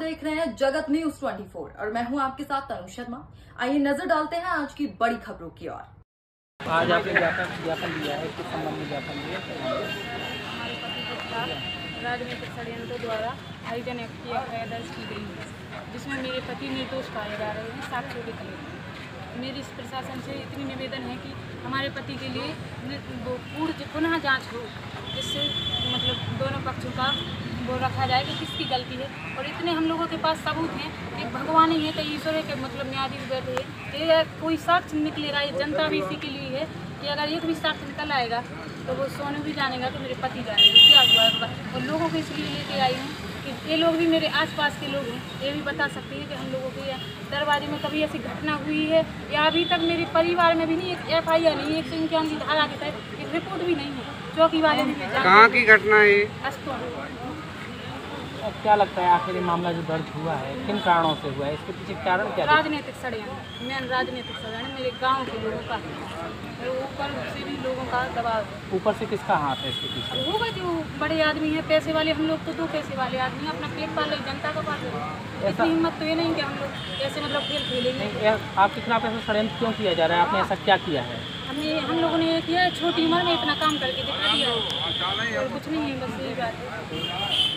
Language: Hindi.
देख रहे हैं जगत न्यूज 24 और मैं हूं आपके साथ तनु शर्मा। आइए नजर डालते हैं आज की बड़ी खबरों की ओर। आज आपने ज्ञापन दिया है, किस संबंध में ज्ञापन दिया? हमारे पति के खिलाफ राजनीतिक षड्यंत्रों द्वारा हरिजन एक्ट की एफआईआर दर्ज की गई है, जिसमें मेरे पति निर्दोष पाए जा रहे हैं साक्ष्यों के तहत। मेरी इस प्रशासन से इतनी निवेदन है कि हमारे पति के लिए पूर्ण पुनः जांच हो, जिससे मतलब दोनों पक्षों का वो रखा जाए कि किसकी गलती है। और इतने हम लोगों के पास सबूत हैं कि भगवान ही है तो ईश्वर है के मतलब न्यायाधीश बैठे हैं। ये कोई साक्ष्य निकलेगा, ये जनता भी इसी के लिए है कि अगर एक भी साक्ष्य निकल आएगा तो वो सोनू भी जानेगा कि मेरे पति जानेंगे क्या हुआ। और लोगों को इसलिए लेके आई हूँ कि ये लोग भी मेरे आसपास के लोग हैं, ये भी बता सकते हैं कि हम लोगों के दरवाजे में कभी ऐसी घटना हुई है या अभी तक मेरे परिवार में भी नहीं एक एफआईआर नहीं, 151 की धारा के तहत एक रिपोर्ट भी नहीं है। चौकी वाले भी कहाँ की घटना है? अब क्या लगता है आखिर ये मामला जो दर्ज हुआ है किन कारणों से हुआ है? इसके पीछे कारण क्या है? राजनीतिक षड्यंत्र, मेन राजनीतिक षड्यंत्र मेरे गांव के लोगों का है, ऊपर से भी लोगों का दबाव है। ऊपर से किसका हाथ है इसके पीछे? होगा जो बड़े आदमी हैं, पैसे वाले। हम लोग तो दो पैसे वाले आदमी हैं, अपना पेट पाल रहे, जनता का पाल रहे। ऐसी हिम्मत तो ये नहीं कि हम लोग ऐसे मतलब खेल खेलेंगे। आपके खिलाफ ऐसा षड्यंत्र क्यों किया जा रहा है? आपने ऐसा क्या किया है? हम लोगों ने ये किया है, छोटी उम्र में इतना काम करके दिखा दिया है और कुछ नहीं है, बस यही बात है।